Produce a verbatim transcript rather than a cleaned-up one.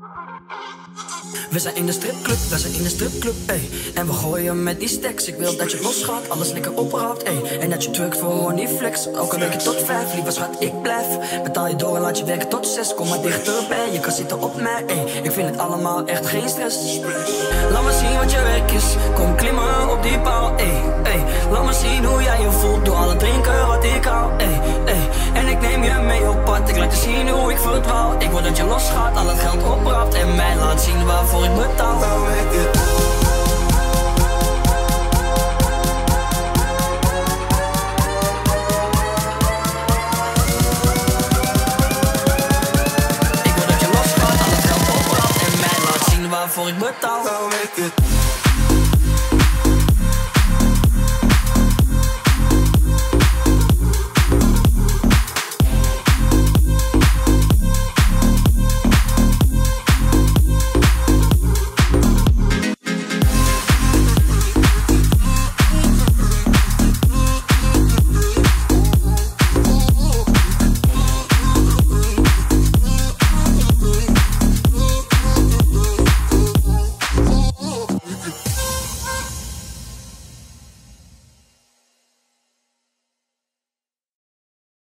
We zijn in de stripclub, we zijn in de stripclub, ey. En we gooien met die stacks. Ik wil dat je losgaat, alles lekker opraapt, ey. En dat je truckt voor gewoon die flex. Elke week tot vijf, liever schat, ik blijf. Betaal je door en laat je werken tot zes. Kom maar dichterbij, je kan zitten op mij, ey. Ik vind het allemaal echt geen stress. Laat me zien wat je werk is. Kom klimmen op die paal, ey, ey. Laat me zien hoe jij je voelt door alle drinken wat ik hou, ey, ey. En ik neem je mee op pad, ik laat je zien hoe ik verdwaal. Ik wil dat je losgaat, al het geld opraapt. En mij laat zien waarvoor ik betaal. Nou weet je. Ik wil dat je losgaat, al het geld opraapt. En mij laat zien waarvoor ik betaal. Nou weet je.